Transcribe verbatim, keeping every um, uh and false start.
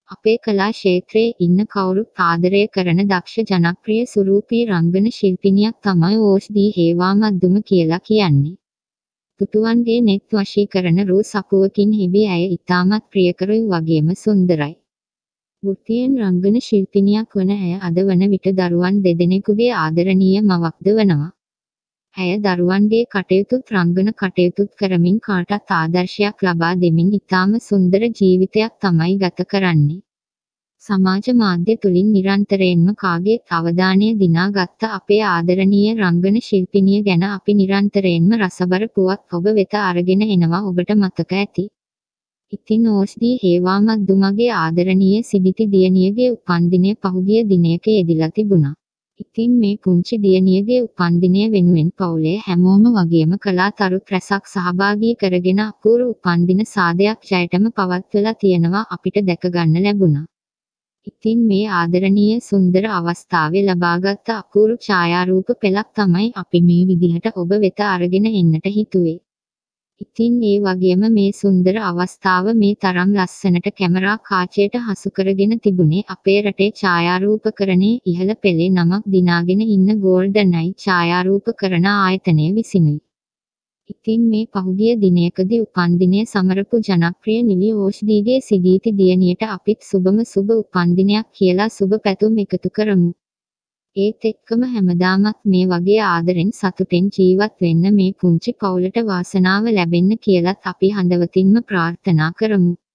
අපේ කලා ක්ෂේත්‍රයේ ඉන්න කවුරුත් ආදරය කරන දක්ෂ ජනප්‍රිය සුරූපී රංගන ශිල්පිනියක් තමයි ඕෂ්දී හේවාමද්දුම කියලා කියන්නේ. පුටුවන්ගේ නෙත් වශීකරන රූ සපුවකින් හිබි ඇය ඉතාමත් ප්‍රියකරුයි වගේම සුන්දරයි. වෘත්තියෙන් රංගන ශිල්පිනියක් වන ඇය අද වන විට දරුවන් දෙදෙනෙකුගේ ආදරණීය මවක්ද වනවා. ඇය දරුවන්ගේ කටයුතුත් රංගන කටයුතුත් කරමින් කාටත් ආදර්ශයක් ලබා දෙමින් ඉතාම සුන්දර ජීවිතයක් තමයි ගත කරන්නේ. සමාජ මාධ්‍ය තුලින් නිරන්තරයෙන්ම කාගේත් අවධානය දිනා ගත්ත අපේ ආදරණීය රංගන ශිල්පිනිය ගැන අපි නිරන්තරයෙන්ම රසබර පුවත් ඔබ වෙත අරගෙන එනවා ඔබට මතක ඇති. ඉතින් ඕෂ්දී හේවාමද්දුමගේ ආදරණීය සිදිති දියණියගේ උපන්දිනය පහුගිය දිනයක යෙදිලා තිබුණා. ඉතින් මේ පුංචි දියණියගේ උපන්දිනය වෙනුවෙන් පවුලේ හැමෝම වගේම කලාතරුත් රැසක් සහභාගී කරගෙන අපූර්ව උපන්දින සාදයක් ජයටම පවත්වලා තියෙනවා අපිට දැක ගන්න ලැබුණා. ඉතින් මේ ආදරණීය සුන්දර අවස්ථාවේ ලබාගත් අපූර්ව ඡායාරූප පෙළක් තමයි අපි මේ විදිහට ඔබ වෙත අරගෙන එන්නට හිතුවේ. ඉතින් ඒ වගේම මේ සුන්දර අවස්ථාව මේ තරම් ලස්සනට කැමරා කාචයට හසු කරගෙන තිබුණේ අපේ රටේ ඡායාරූපකරණයේ ඉහළ පෙළේ නමක් දිනාගෙන ඉන්න ගෝල්ඩන් අයි ඡායාරූපකරණ ආයතනය විසිනුයි. ඉතින් මේ පහුගිය දිනයකදී උපන්දිනය සමරපු ජනප්‍රිය නිලි ඕෂ්දීගේ සිදීති දියණියට අපිත් සුබම සුබ උපන්දිනයක් කියලා සුබ පැතුම් එකතු කරමු. ඒත් එක්කම හැමදාමත් මේ වගේ ආදරෙන් සතුටෙන් ජීවත් වෙන්න මේ පුංචි පවුලට වාසනාව ලැබෙන්න කියලත් අපි හදවතින්ම ප්‍රාර්ථනා කරමු.